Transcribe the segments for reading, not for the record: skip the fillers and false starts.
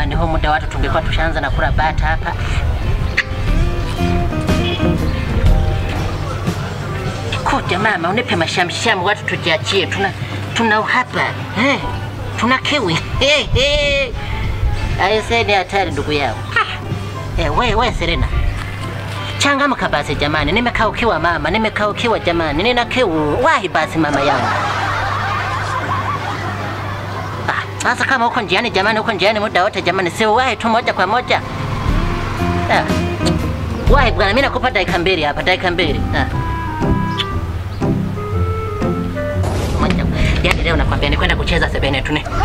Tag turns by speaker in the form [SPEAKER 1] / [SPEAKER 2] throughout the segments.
[SPEAKER 1] jamani, huo muda watu tungekuwa tushaanza na kula bata hapa. Kuja mama, unipe mashamshamu watu tujiachie. Tuna uhapa. Tuna kiwi. Aise ni hatari ndugu yao. Wewe Serena. Changamka basi jamani, nimekaukiwa mama, nimekaukiwa jamani, nina kiu. Wahi basi mama yangu. Sasa kama uko njiani jamani, uko njiani muda wote jamani, si wahi tu moja kwa moja. Wahi bwana, mimi nakupa dakika 2 hapa, dakika 2. Yaani leo nakwambia ni kwenda kucheza sebene tu ni.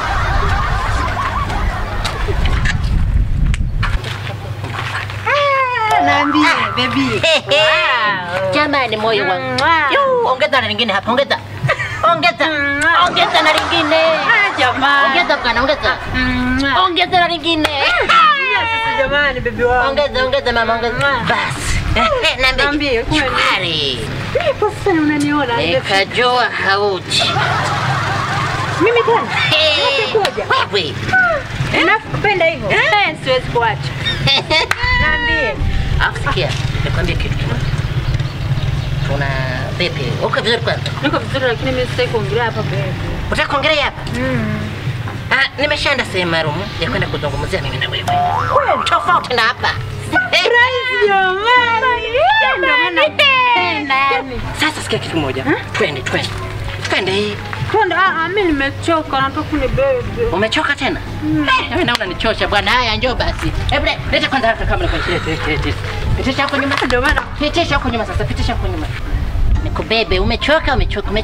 [SPEAKER 2] Naambie baby.
[SPEAKER 1] Jamani moyo wangu. Ongeza na lingine hapa, ongeza. Ongeza na lingine.
[SPEAKER 2] Jamani.
[SPEAKER 1] Ongeza bwana, ongeza. Ongeza na lingine.
[SPEAKER 2] Sasa jamani baby wangu.
[SPEAKER 1] Ongeza mama, ongeza. Basi. Naambie kweli.
[SPEAKER 2] Sasa unaniona
[SPEAKER 1] nikajua hauji.
[SPEAKER 2] Mimi tena.
[SPEAKER 1] Wewe.
[SPEAKER 2] Nakupenda hivyo. Siwezi kuacha. Naambie.
[SPEAKER 1] Afikia. Nikwambie kitu kimoja. Tuna vipi? Uko vizuri kwanza?
[SPEAKER 2] Niko vizuri lakini mimi sitaki kuongelea hapa baby.
[SPEAKER 1] Unataka kuongelea hapa? Nimeshaenda sehemu maalum ya kwenda kuzungumzia mimi na wewe. Wewe tofauti na hapa.
[SPEAKER 2] Surprise jamani. Ndio maana napenda.
[SPEAKER 1] Sasa sikia kitu kimoja. Twende. Twende.
[SPEAKER 2] Mimi nimechoka, nataka kunibebe.
[SPEAKER 1] Umechoka tena? Wewe naona unanichosha bwana. Haya njoo basi. Hebu leta kwanza hapa kama pitisha hapo nyuma.
[SPEAKER 2] Ndio maana
[SPEAKER 1] pitisha hapo nyuma sasa, pitisha hapo nyuma. Nikubebe, umechoka. Mimi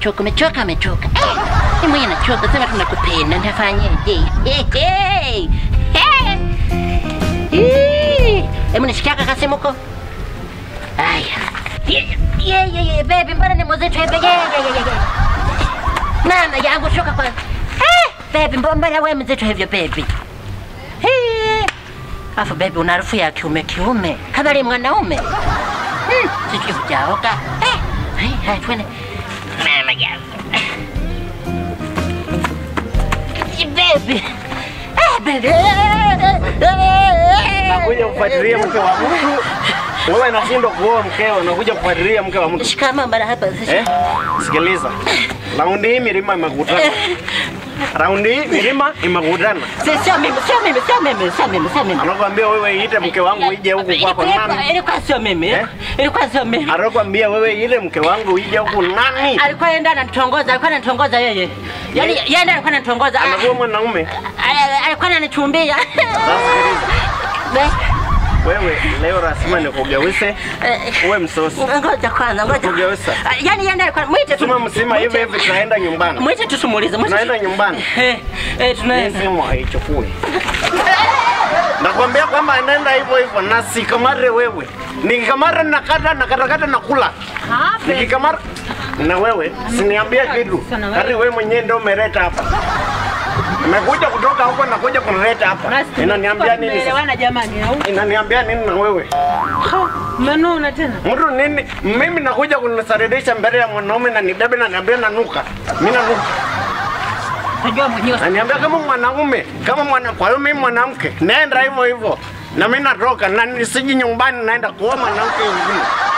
[SPEAKER 1] mwenyewe nachoka, sema tunakupenda, nitafanyaje? Hebu nishikia kaka simu uko. Haya. Baby, mbona ni mwenzetu hapa? Mama yangu shoka kwanza. Baby, mbona wewe mwenzetu hivyo baby? Afu baby una harufu ya kiume kama ni mwanaume. Sisi hujaoka. Hai twende. Mama yangu. Baby. Baby.
[SPEAKER 3] Nakuja kufuatilia mke wa mtu. Wewe unashindwa kuoa mkeo, unakuja kufuatilia mke wa mtu.
[SPEAKER 1] Shikama mara hapa sasa.
[SPEAKER 3] Sikiliza. Raundi hii milima imekutana. Sio mimi. Anakuambia wewe ite mke wangu ije huku kwako nani?
[SPEAKER 1] Ilikuwa sio mimi.
[SPEAKER 3] Anakuambia wewe ile mke wangu ije huku nani?
[SPEAKER 1] Alikuwa ananitongoza yeye. Yaani yeye alikuwa ananitongoza.
[SPEAKER 3] Anakuwa mwanaume.
[SPEAKER 1] Alikuwa ananichumbia.
[SPEAKER 3] Wewe leo rasmi nikugeuze. Wewe msosi.
[SPEAKER 1] Ngoja kwanza.
[SPEAKER 3] Kugeuza.
[SPEAKER 1] Yaani alikuwa mwite tu.
[SPEAKER 3] Msima hivi tunaenda nyumbani.
[SPEAKER 1] Mwite tusumulize.
[SPEAKER 3] Tunaenda nyumbani.
[SPEAKER 1] Tunaenda.
[SPEAKER 3] Simu haichukui. Nakwambia kwamba anaenda hivyo na sikamare wewe. Nikikamara nakata nakula. Nikikamara na wewe siniambia kitu. Hadi wewe mwenyewe ndio umeleta hapa. Nimekuja kutoka huko na kuja kunileta hapa. Inaniambia nini? Inaniambia nini na wewe?
[SPEAKER 2] Umenuna tena?
[SPEAKER 3] Mtu nini? Mimi nakuja kunisaridisha mbele ya mwanaume na nibebe na niambia nanuka. Mimi nanuka.
[SPEAKER 1] Unajua mwenyewe.
[SPEAKER 3] Ananiambia kama mwanaume, kwa hiyo mimi mwanamke. Naenda hivyo. Na mimi natoka na nisiji nyumbani naenda kuoa mwanamke mwingine.